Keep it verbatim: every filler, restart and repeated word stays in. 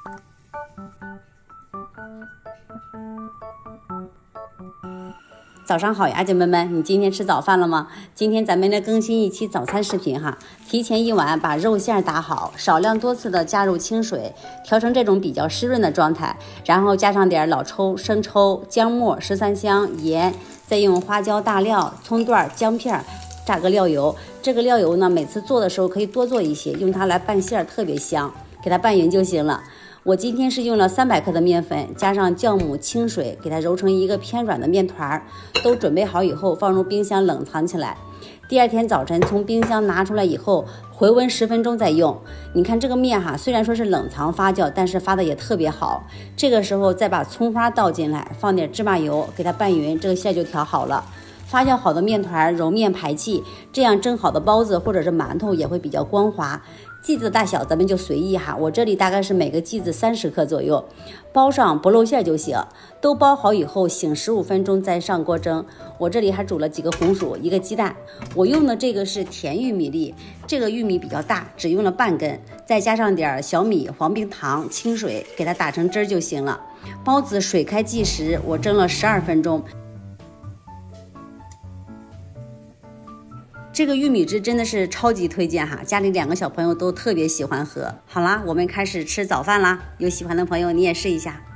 早上好呀，姐妹们，你今天吃早饭了吗？今天咱们来更新一期早餐视频哈。提前一晚把肉馅打好，少量多次的加入清水，调成这种比较湿润的状态，然后加上点老抽、生抽、姜末、十三香、盐，再用花椒、大料、葱段、姜片炸个料油。这个料油呢，每次做的时候可以多做一些，用它来拌馅儿特别香，给它拌匀就行了。我今天是用了三百克的面粉，加上酵母、清水，给它揉成一个偏软的面团。都准备好以后，放入冰箱冷藏起来。第二天早晨从冰箱拿出来以后，回温十分钟再用。你看这个面哈，虽然说是冷藏发酵，但是发的也特别好。这个时候再把葱花倒进来，放点芝麻油，给它拌匀，这个馅就调好了。发酵好的面团揉面排气，这样蒸好的包子或者是馒头也会比较光滑。剂子的大小咱们就随意哈，我这里大概是每个剂子三十克左右，包上不露馅就行。都包好以后醒十五分钟再上锅蒸。我这里还煮了几个红薯，一个鸡蛋。我用的这个是甜玉米粒，这个玉米比较大，只用了半根，再加上点小米、黄冰糖、清水，给它打成汁就行了。包子水开计时，我蒸了十二分钟。这个玉米汁真的是超级推荐哈，家里两个小朋友都特别喜欢喝。好啦，我们开始吃早饭啦，有喜欢的朋友你也试一下。